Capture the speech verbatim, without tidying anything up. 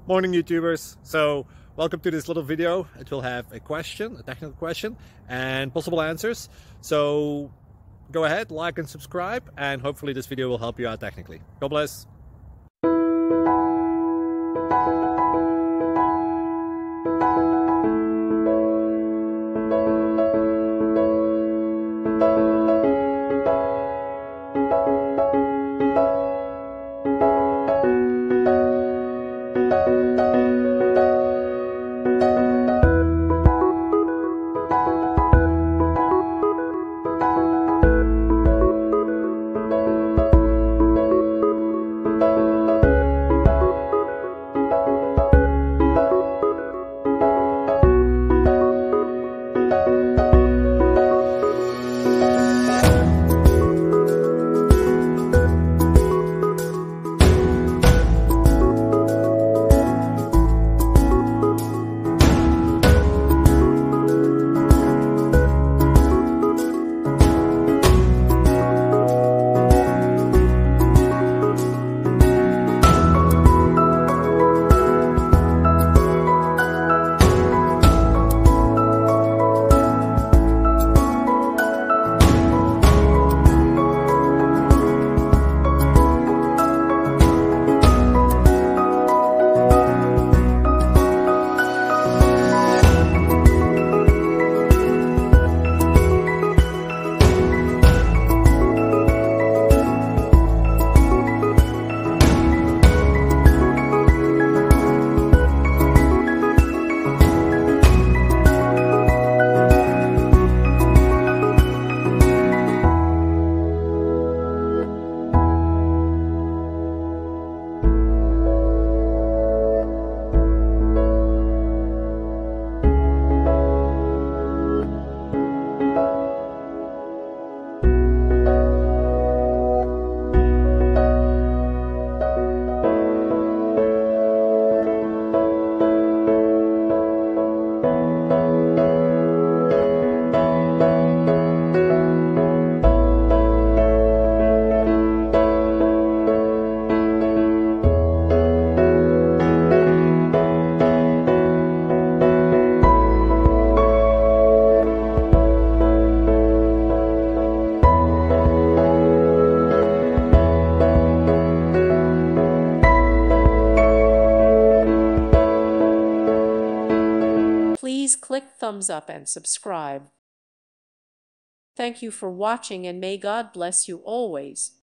Morning YouTubers. So welcome to this little video. It will have a question, a technical question, and possible answers. So go ahead, like and subscribe, and hopefully this video will help you out technically. God bless. Please click thumbs up and subscribe. Thank you for watching, and may God bless you always.